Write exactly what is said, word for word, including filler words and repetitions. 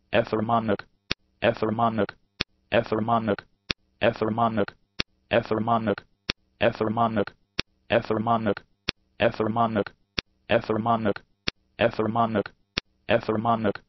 epharmonic, epharmonic, epharmonic, epharmonic, epharmonic, epharmonic, epharmonic, epharmonic, epharmonic, epharmonic, epharmonic,